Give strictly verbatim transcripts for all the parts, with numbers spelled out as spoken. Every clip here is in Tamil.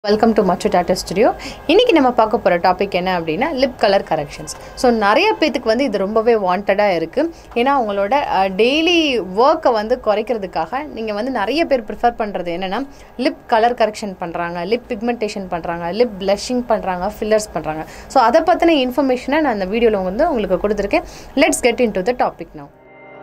Welcome to Machu Tattoos studio. இன்னைக்கு நம்ம பார்க்க போற டாபிக் என்ன அப்படினா lip color corrections. So நிறைய பேத்துக்கு வந்து இது ரொம்பவே வாண்டடா இருக்கு. ஏனா அவங்களோட டெய்லி வர்க்க வந்து குறைக்கிறதுக்காக நீங்க வந்து நிறைய பேர் பிரெஃபர் பண்றது என்னன்னா lip color correction பண்றாங்க, lip pigmentation பண்றாங்க, lip blushing பண்றாங்க, fillers பண்றாங்க. So அத பத்தின இன்ஃபர்மேஷனை நான் இந்த வீடியோல வந்து உங்களுக்கு கொடுத்திருக்கேன். Let's get into the topic now.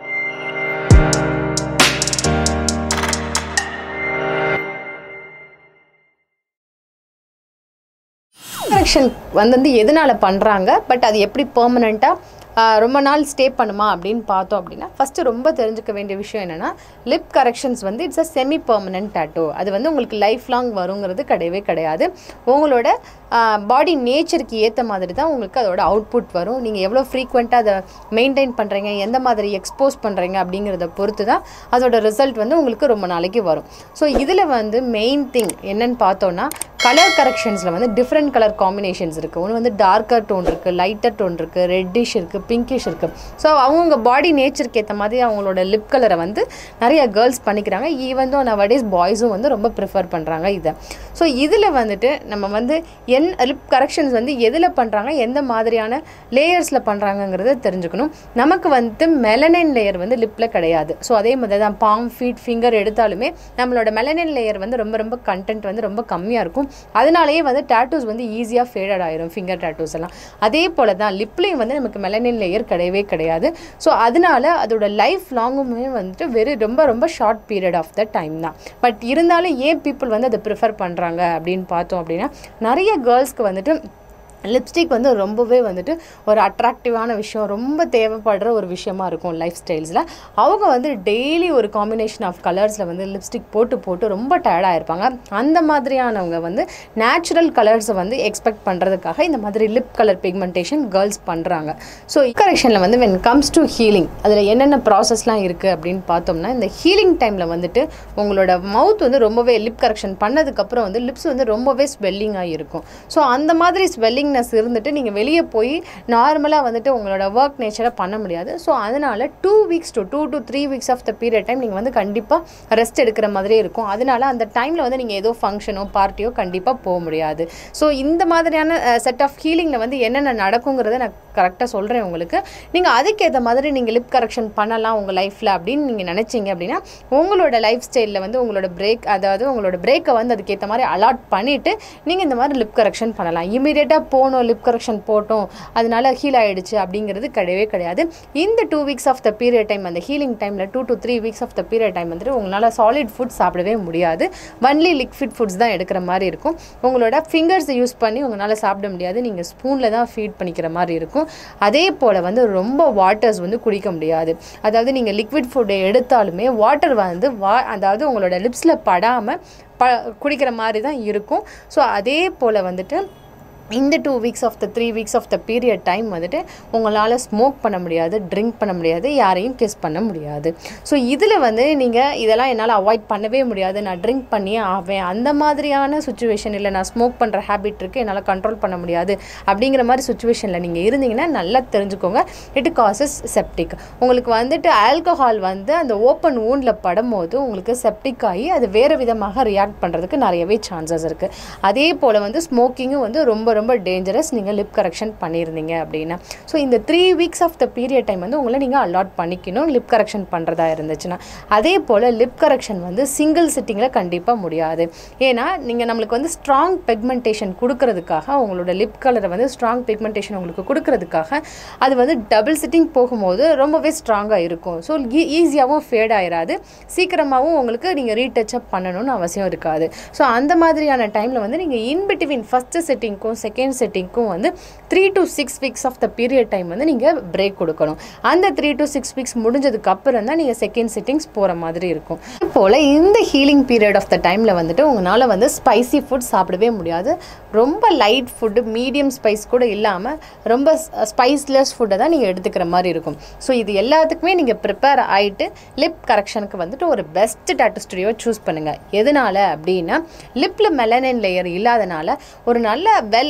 correction வந்து எதனால பண்றாங்க பட் அது எப்படி பெர்மனன்ட்டா ரொம்ப நாள் ஸ்டே பண்ணுமா அப்படினு பார்த்தோம் அப்படினா ஃபர்ஸ்ட் ரொம்ப தெரிஞ்சுக்க வேண்டிய விஷயம் என்னன்னா lip corrections வந்து it's a semi permanent tattoo. அது வந்து உங்களுக்கு லைஃப் லாங் வருங்கிறது கிடையவே கிடையாது. உங்களோட பாடி நேச்சருக்கு ஏத்த மாதிரி தான் உங்களுக்கு அதோட அவுட்புட் வரும். நீங்க எவ்வளவு ஃப்ரீக்வென்ட்டா அதை மெயின்டைன் பண்றீங்க, எந்த மாதிரி எக்ஸ்போஸ் பண்றீங்க அப்படிங்கறத பொறுத்து தான் அதோட ரிசல்ட் வந்து உங்களுக்கு ரொம்ப நாளைக்கு வரும். ஸோ இதுல வந்து மெயின் திங் என்னன்னு பார்த்தோம்னா கலர் கரெக்ஷன்ஸ்ல வந்து டிஃப்ரெண்ட் கலர் காம்பினேஷன்ஸ் இருக்கு. ஒன்று வந்து டார்க்கர் டோன் இருக்கு, லைட்டர் டோன் இருக்கு, ரெட்டிஷ் இருக்கு, பிங்கிஷ் இருக்கு. ஸோ அவங்க பாடி நேச்சருக்கு ஏற்ற மாதிரி அவங்களோட லிப் கலரை வந்து நிறைய கேர்ள்ஸ் பண்ணிக்கிறாங்க. ஈவன் தோ நவடேஸ் பாய்ஸும் வந்து ரொம்ப ப்ரிஃபர் பண்ணுறாங்க இதை. ஸோ இதில் வந்துட்டு நம்ம வந்து என் லிப் கரெக்ஷன்ஸ் வந்து எதில் பண்ணுறாங்க, எந்த மாதிரியான லேயர்ஸில் பண்ணுறாங்கங்கிறத தெரிஞ்சுக்கணும். நமக்கு வந்து மெலனின் லேயர் வந்து லிப்பில் கிடையாது. ஸோ அதே மாதிரி தான் பாம், ஃபீட், ஃபிங்கர் எடுத்தாலுமே நம்மளோட மெலனின் லேயர் வந்து ரொம்ப ரொம்ப கண்டென்ட் வந்து ரொம்ப கம்மியாக இருக்கும். அதனாலேயே வந்து டாட்டூஸ் வந்து ஈஸியாக ஃபேடட் ஆயிரும், ஃபிங்கர் டாட்டூஸ் எல்லாம். அதே போல தான் லிப்லேயும் வந்து நமக்கு மெலனின் லேயர் கிடையவே கிடையாது. ஸோ அதனால அதோட லைஃப் லாங்குமே வந்துட்டு வெரி ரொம்ப ரொம்ப short period of the time தான். பட் இருந்தாலும் ஏன் பீப்புள் வந்து அதை ப்ரிஃபர் பண்ணுறாங்க அப்படின்னு பார்த்தோம் அப்படின்னா நிறைய கேர்ள்ஸ்க்கு வந்துட்டு லிப்ஸ்டிக் வந்து ரொம்பவே வந்துட்டு ஒரு அட்ராக்டிவான விஷயம், ரொம்ப தேவைப்படுற ஒரு விஷயமா இருக்கும் லைஃப் ஸ்டைல்ஸில். அவங்க வந்து டெய்லி ஒரு காம்பினேஷன் ஆஃப் கலர்ஸில் வந்து லிப்ஸ்டிக் போட்டு போட்டு ரொம்ப டயர்டாக இருப்பாங்க. அந்த மாதிரியானவங்க வந்து நேச்சுரல் கலர்ஸை வந்து எக்ஸ்பெக்ட் பண்ணுறதுக்காக இந்த மாதிரி லிப் கலர் பிக்மெண்டேஷன் கேர்ள்ஸ் பண்ணுறாங்க. ஸோ கரெக்ஷனில் வந்து வென் கம்ஸ் டு ஹீலிங் அதில் என்னென்ன ப்ராசஸ்லாம் இருக்குது அப்படின்னு பார்த்தோம்னா இந்த ஹீலிங் டைமில் வந்துட்டு உங்களோட மவுத் வந்து ரொம்பவே லிப் கரெக்ஷன் பண்ணதுக்கப்புறம் வந்து லிப்ஸ் வந்து ரொம்பவே ஸ்வெல்லிங்காக இருக்கும். ஸோ அந்த மாதிரி ஸ்வெல்லிங் இருந்துட்டு நீங்கள் வெளியே போய் நார்மலாக வந்துட்டு உங்களோட ஒர்க் நேச்சரை பண்ண முடியாது. ஸோ அதனால two weeks to two to three weeks of the period time நீங்கள் வந்து கண்டிப்பாக ரெஸ்ட் எடுக்கிற மாதிரியே இருக்கும். அதனால அந்த டைமில் வந்து நீங்கள் ஏதோ ஃபங்க்ஷனோ பார்ட்டியோ கண்டிப்பாக போக முடியாது. ஸோ இந்த மாதிரியான செட் ஆஃப் ஹீலிங்கில் வந்து என்னென்ன நடக்குங்கிறத நான் கரெக்டாக சொல்கிறேன் உங்களுக்கு. நீங்கள் அதுக்கேற்ற மாதிரி நீங்கள் லிப் கரெக்ஷன் பண்ணலாம் உங்கள் லைஃப்பில் அப்படின்னு நீங்கள் நினச்சிங்க அப்படின்னா உங்களோட லைஃப் ஸ்டைலில் வந்து உங்களோட பிரேக், அதாவது உங்களோட பிரேக்கை வந்து அதுக்கேற்ற மாதிரி அலாட் பண்ணிவிட்டு நீங்கள் இந்த மாதிரி லிப் கரெக்ஷன் பண்ணலாம். இமீடியட்டாக போனோம் லிப் கரெக்ஷன் போட்டோம் அதனால ஹீல் ஆயிடுச்சு அப்படிங்கிறது கிடையவே கிடையாது. இந்த two weeks of the period time, அந்த ஹீலிங் டைமில் two to three weeks of the period time வந்துட்டு உங்களால் சாலிட் ஃபுட் சாப்பிடவே முடியாது. ஒன்லி லிக்விட் ஃபுட்ஸ் தான் எடுக்கிற மாதிரி இருக்கும். உங்களோட ஃபிங்கர்ஸை யூஸ் பண்ணி உங்களால் சாப்பிட முடியாது, நீங்கள் ஸ்பூனில் தான் ஃபீட் பண்ணிக்கிற மாதிரி இருக்கும். அதே போல் வந்து ரொம்ப வாட்டர்ஸ் வந்து குடிக்க முடியாது. அதாவது நீங்கள் லிக்விட் ஃபுட்டை எடுத்தாலுமே வாட்டர் வந்து வா அதாவது உங்களோட லிப்ஸில் படாமல் ப குடிக்கிற மாதிரி தான் இருக்கும். ஸோ அதே போல் வந்துட்டு இந்த two weeks of the three weeks of the period time வந்துட்டு உங்களால் ஸ்மோக் பண்ண முடியாது, ட்ரிங்க் பண்ண முடியாது, யாரையும் கிஸ் பண்ண முடியாது. ஸோ இதில் வந்து நீங்கள் இதெல்லாம் என்னால் அவாய்ட் பண்ணவே முடியாது, நான் ட்ரிங்க் பண்ணியே ஆவேன், அந்த மாதிரியான சுச்சுவேஷன் இல்லை, நான் ஸ்மோக் பண்ணுற ஹேபிட் இருக்குது என்னால் கண்ட்ரோல் பண்ண முடியாது அப்படிங்கிற மாதிரி சுச்சுவேஷனில் நீங்கள் இருந்தீங்கன்னா நல்லா தெரிஞ்சுக்கோங்க, இட் காசஸ் செப்டிக். உங்களுக்கு வந்துட்டு ஆல்கஹால் வந்து அந்த ஓப்பன் ஊண்டில் படும்போது உங்களுக்கு செப்டிக் ஆகி அது வேறு விதமாக ரியாக்ட் பண்ணுறதுக்கு நிறையவே சான்சஸ் இருக்குது. அதே போல் வந்து ஸ்மோக்கிங்கும் வந்து ரொம்ப ரொம்ப டேஞ்சரஸ் நீங்கள் லிப் கரெக்ஷன் பண்ணியிருந்தீங்க அப்படின்னா. ஸோ இந்த three weeks of the period time வந்து உங்களை நீங்கள் அலாட் பண்ணிக்கணும் லிப் கரெக்ஷன் பண்ணுறதா இருந்துச்சுன்னா. அதே போல் லிப் கரெக்ஷன் வந்து சிங்கிள் சிட்டிங்கில் கண்டிப்பாக முடியாது. ஏன்னா நீங்கள் நம்மளுக்கு வந்து ஸ்ட்ராங் பிக்மெண்டேஷன் கொடுக்கறதுக்காக, உங்களோட லிப் கலரை வந்து ஸ்ட்ராங் பிக்மெண்டேஷன் உங்களுக்கு கொடுக்கறதுக்காக அது வந்து டபுள் சிட்டிங் போகும்போது ரொம்பவே ஸ்ட்ராங்காக இருக்கும். ஸோ ஈஸியாகவும் ஃபேட் ஆயிடாது, சீக்கிரமாகவும் உங்களுக்கு நீங்கள் ரீடச்சப் பண்ணணும்னு அவசியம் இருக்காது. ஸோ அந்த மாதிரியான டைமில் வந்து நீங்கள் இன்பிட்வீன் ஃபஸ்ட்டு செட்டிங்க்கும் செகண்ட் செட்டிங்க்கும் வந்து three to six weeks of the period time வந்து நீங்கள் பிரேக் கொடுக்கணும். அந்த த்ரீ டு சிக்ஸ் வீக்ஸ் முடிஞ்சதுக்கு அப்புறம் தான் நீங்கள் செகண்ட் செட்டிங்ஸ் போகிற மாதிரி இருக்கும். போல் இந்த ஹீலிங் பீரியட் ஆஃப் த டைமில் வந்துட்டு உங்களால் வந்து ஸ்பைசி ஃபுட் சாப்பிடவே முடியாது. ரொம்ப லைட் ஃபுட்டு, மீடியம் ஸ்பைஸ் கூட இல்லாமல் ரொம்ப ஸ்பைஸ்லெஸ் ஃபுட்டை தான் நீங்கள் எடுத்துக்கிற மாதிரி இருக்கும். ஸோ இது எல்லாத்துக்குமே நீங்கள் ப்ரிப்பேர் ஆகிட்டு லிப் கரெக்ஷனுக்கு வந்துட்டு ஒரு பெஸ்ட் டாட்டூ ஸ்டுடியோ சூஸ் பண்ணுங்கள். எதனால அப்படின்னா லிப்பில் மெலனின் லேயர் இல்லாதனால ஒரு நல்ல வெல்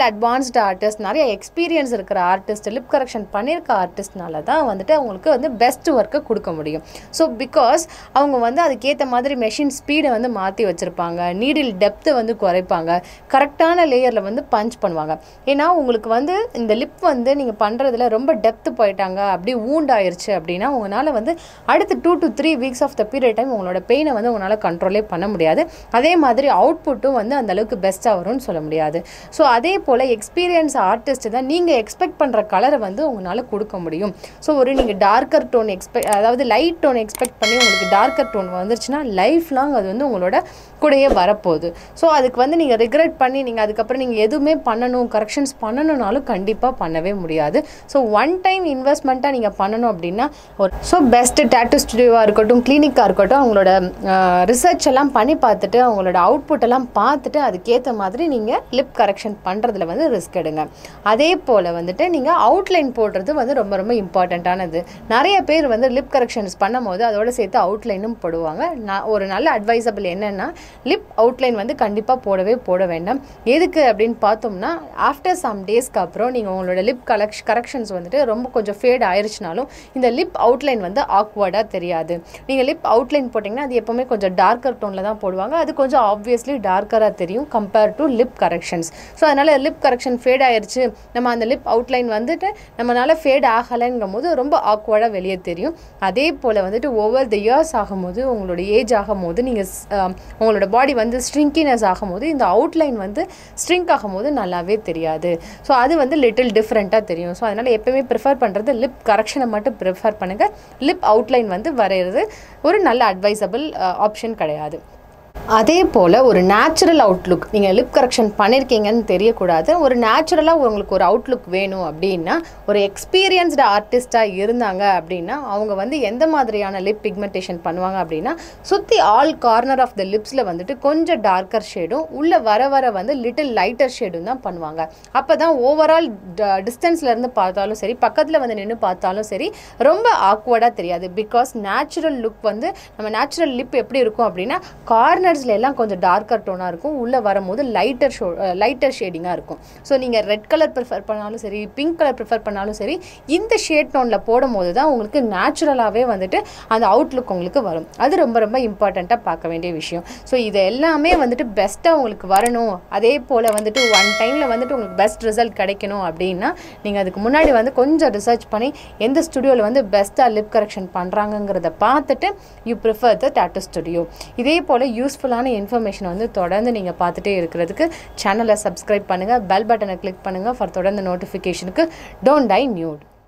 அட்வான்ஸ்டு ஆர்டிஸ்ட், நிறைய எக்ஸ்பீரியன்ஸ் இருக்கிற ஆர்டிஸ்ட், லிப் கரெக்ஷன் பண்ணியிருக்க ஆர்டிஸ்ட்னால தான் வந்துட்டு அவங்களுக்கு வந்து பெஸ்ட் ஒர்க்கை கொடுக்க முடியும். ஸோ பிகாஸ் அவங்க வந்து அதுக்கேற்ற மாதிரி மெஷின் ஸ்பீடை வந்து மாற்றி வச்சுருப்பாங்க, நீடில் டெப்த்தை வந்து குறைப்பாங்க, கரெக்டான லேயரில் வந்து பஞ்ச் பண்ணுவாங்க. ஏன்னா உங்களுக்கு வந்து இந்த லிப் வந்து நீங்கள் பண்ணுறதுல ரொம்ப டெப்த்து போயிட்டாங்க, அப்படி வூண்ட் ஆயிடுச்சு அப்படின்னா உங்களால் வந்து அடுத்து two to three weeks of the period time உங்களோட பெயினை வந்து உங்களால் கண்ட்ரோலே பண்ண முடியாது. அதே மாதிரி அவுட்புட்டும் வந்து அந்த அளவுக்கு பெஸ்ட்டாக வரும்னு சொல்ல முடியாது. ஸோ அதே போல் எக்ஸ்பீரியன்ஸ் ஆர்டிஸ்ட் தான் நீங்கள் எக்ஸ்பெக்ட் பண்ணுற கலரை வந்து உங்களால் கொடுக்க முடியும். ஸோ ஒரு நீங்கள் டார்க்கர் டோன் எக்ஸ்பெக்ட் அதாவது லைட் டோன் எக்ஸ்பெக்ட் பண்ணி உங்களுக்கு டார்க்கர் டோன் வந்துருச்சுன்னா லைஃப் லாங் அது வந்து உங்களோட கூடயே வரப்போகுது. ஸோ அதுக்கு வந்து நீங்கள் ரிக்ரெட் பண்ணி நீங்கள் அதுக்கப்புறம் நீங்கள் எதுவுமே பண்ணணும், கரெக்ஷன்ஸ் பண்ணணுன்னாலும் கண்டிப்பாக பண்ணவே முடியாது. ஸோ ஒன் டைம் இன்வெஸ்ட்மெண்ட்டாக நீங்கள் பண்ணணும் அப்படின்னா ஒரு ஸோ பெஸ்ட்டு டேட்டூ ஸ்டுடியோவாக இருக்கட்டும், கிளினிக்காக இருக்கட்டும், அவங்களோட ரிசர்ச் எல்லாம் பண்ணி பார்த்துட்டு அவங்களோட அவுட்புட் எல்லாம் பார்த்துட்டு அதுக்கேற்ற மாதிரி நீங்கள் லிப் கரெக்ஷன் பண்ணுறதுல வந்து ரிஸ்க் எடுங்க. அதே போல் வந்துட்டு நீங்கள் அவுட்லைன் போடுறது வந்து ரொம்ப ரொம்ப இம்பார்ட்டண்ட்டானது. நிறைய பேர் வந்து லிப் கரெக்ஷன்ஸ் பண்ணும் போது அதோட சேர்த்து அவுட்லைனும் போடுவாங்க. நான் ஒரு நல்ல அட்வைசபிள் என்னென்னா லிப் அவுட்லைன் வந்து கண்டிப்பாக போடவே போட வேண்டாம். எதுக்கு அப்படின்னு பார்த்தோம்னா ஆஃப்டர் சம் டேஸ்க்கு அப்புறம் நீங்கள் உங்களோட லிப் கலெக்ஷ் கரெக்ஷன்ஸ் வந்துட்டு ரொம்ப கொஞ்சம் ஃபேட் ஆயிடுச்சுனாலும் இந்த லிப் அவுட்லைன் வந்து ஆக்வர்டாக தெரியாது. நீங்கள் லிப் அவுட்லைன் போட்டிங்கன்னா அது எப்போவுமே கொஞ்சம் டார்க்கர் டோனில் தான் போடுவாங்க. அது கொஞ்சம் ஆப்வியஸ்லி டார்க்கராக தெரியும் compare to lip corrections. So அதனால் லிப் கரெக்ஷன் ஃபேட் ஆயிடுச்சு, நம்ம அந்த லிப் அவுட்லைன் வந்துட்டு நம்மளால் ஃபேட் ஆகலைங்கும் போது ரொம்ப ஆக்வர்டாக வெளியே தெரியும். அதே போல் வந்துட்டு ஓவர் த இயர்ஸ் ஆகும்போது உங்களோட ஏஜ் ஆகும்போது நீங்கள் உங்களோட பாடி வந்து ஸ்ட்ரிங்கினஸ் ஆகும்போது இந்த அவுட்லைன் வந்து ஸ்ட்ரிங்க் ஆகும்போது நல்லாவே தெரியாது. ஸோ அது வந்து லிட்டில் டிஃப்ரெண்ட்டாக தெரியும். ஸோ அதனால் எப்போயுமே ப்ரிஃபர் பண்ணுறது லிப் கரெக்ஷனை மட்டும் ப்ரிஃபர் பண்ணுங்கள். லிப் அவுட்லைன் வந்து வரைகிறது ஒரு நல்ல அட்வைசபிள் ஆப்ஷன் கிடையாது. அதே போல் ஒரு நேச்சுரல் அவுட்லுக், நீங்கள் லிப் கரெக்ஷன் பண்ணியிருக்கீங்கன்னு தெரியக்கூடாது, ஒரு நேச்சுரலாக உங்களுக்கு ஒரு அவுட்லுக் வேணும் அப்படின்னா ஒரு எக்ஸ்பீரியன்ஸ்டு ஆர்டிஸ்ட்டாக இருந்தாங்க அப்படின்னா அவங்க வந்து எந்த மாதிரியான லிப் பிக்மெண்டேஷன் பண்ணுவாங்க அப்படின்னா சுற்றி ஆல் கார்னர் ஆஃப் த லிப்ஸில் வந்துட்டு கொஞ்சம் டார்க்கர் ஷேடும் உள்ளே வர வர வந்து லிட்டில் லைட்டர் ஷேடும் தான் பண்ணுவாங்க. அப்போ தான் ஓவரால் டிஸ்டன்ஸ்லேருந்து பார்த்தாலும் சரி, பக்கத்தில் வந்து நின்று பார்த்தாலும் சரி, ரொம்ப ஆக்வர்டாக தெரியாது. பிகாஸ் நேச்சுரல் லுக் வந்து நம்ம நேச்சுரல் லிப் எப்படி இருக்கும் அப்படின்னா கார்னர் எல்லாம் கொஞ்சம் டார்க்கர் டோனாக இருக்கும், உள்ளே வரும்போது லைட்டர் ஷோ லைட்டர் ஷேடிங்காக இருக்கும். ஸோ நீங்கள் ரெட் கலர் ப்ரிஃபர் பண்ணாலும் சரி, பிங்க் கலர் ப்ரிஃபர் பண்ணாலும் சரி, இந்த ஷேட் டோனில் போடும் போது தான் உங்களுக்கு நேச்சுரலாகவே வந்துட்டு அந்த அவுட்லுக் உங்களுக்கு வரும். அது ரொம்ப ரொம்ப இம்பார்ட்டண்ட்டாக பார்க்க வேண்டிய விஷயம். ஸோ இது எல்லாமே வந்துட்டு பெஸ்ட்டாக உங்களுக்கு வரணும், அதே போல் வந்துட்டு ஒன் டைமில் வந்துட்டு உங்களுக்கு பெஸ்ட் ரிசல்ட் கிடைக்கணும் அப்படின்னா நீங்கள் அதுக்கு முன்னாடி வந்து கொஞ்சம் ரிசர்ச் பண்ணி எந்த ஸ்டுடியோவில் வந்து பெஸ்ட்டாக லிப் கரெக்ஷன் பண்ணுறாங்கங்கிறத பார்த்துட்டு you prefer the tattoo studio. இதே போல் யூஸ்ஃபுல்லான இன்ஃபர்மேஷன் வந்து தொடர்ந்து நீங்கள் பார்த்துட்டே இருக்கிறதுக்கு சேனலை சப்ஸ்கிரைப் பண்ணுங்கள், பெல் பட்டனை கிளிக் பண்ணுங்கள் ஃபார் தொடர்ந்து நோட்டிஃபிகேஷனுக்கு. Don't tie nude.